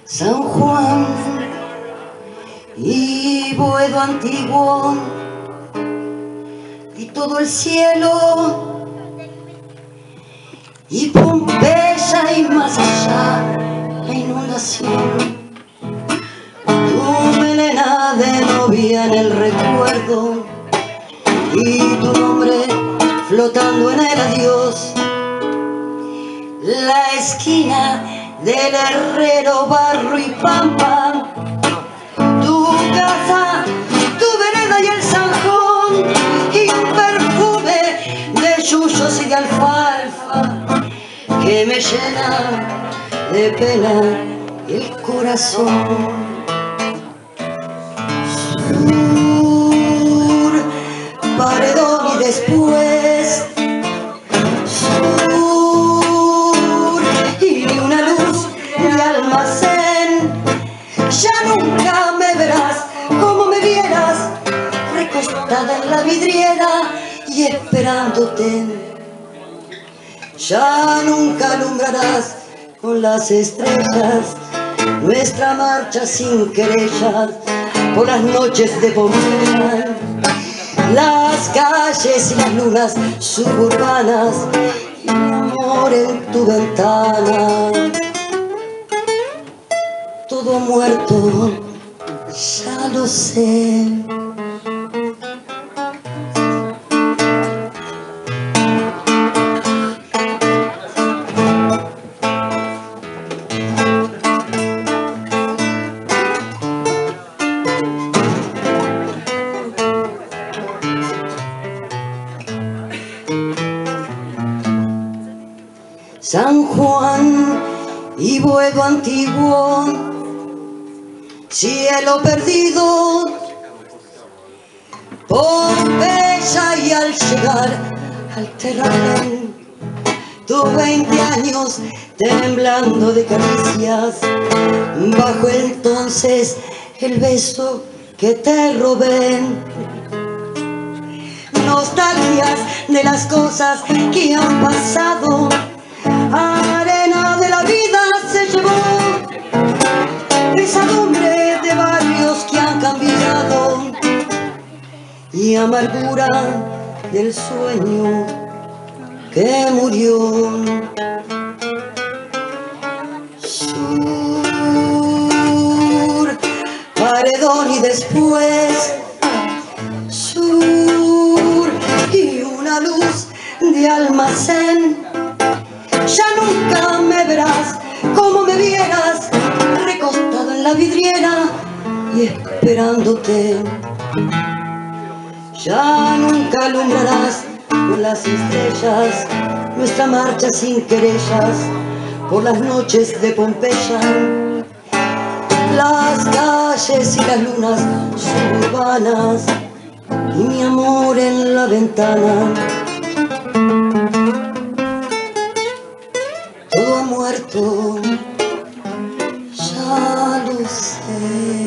San Juan y Boedo antiguo y todo el cielo y Pompeya y más allá la inundación. Tu melena de novia en el recuerdo y tu nombre flotando en el adiós. La esquina del herrero, barro y pampa, tu casa, tu vereda y el zanjón, y un perfume de yuyos y de alfalfa que me llena de pena el corazón. Sur, paredón y después sur, y una luz de almacén. Ya nunca me verás como me vieras, recostada en la vidriera y esperándote. Ya nunca alumbrarás con las estrellas nuestra marcha sin querellas por las noches de Pompeya, las calles y las lunas suburbanas y mi amor en tu ventana. Todo muerto, ya lo sé. San Juan y Boedo antiguo, cielo perdido, Pompeya, y al llegar al terraplén, tus 20 años temblando de caricias, bajo entonces el beso que te robé. Nostalgias de las cosas que han pasado, arena de la vida se llevó, pesadumbre de barrios que han cambiado y amargura del sueño que murió. Sur, paredón y después sur, y una luz de almacén. Ya nunca me verás como me vieras, recostado en la vidriera y esperándote. Ya nunca alumbrarás con las estrellas nuestra marcha sin querellas por las noches de Pompeya, las calles y las lunas suburbanas y mi amor en la ventana. Todo muerto, ya lo sé.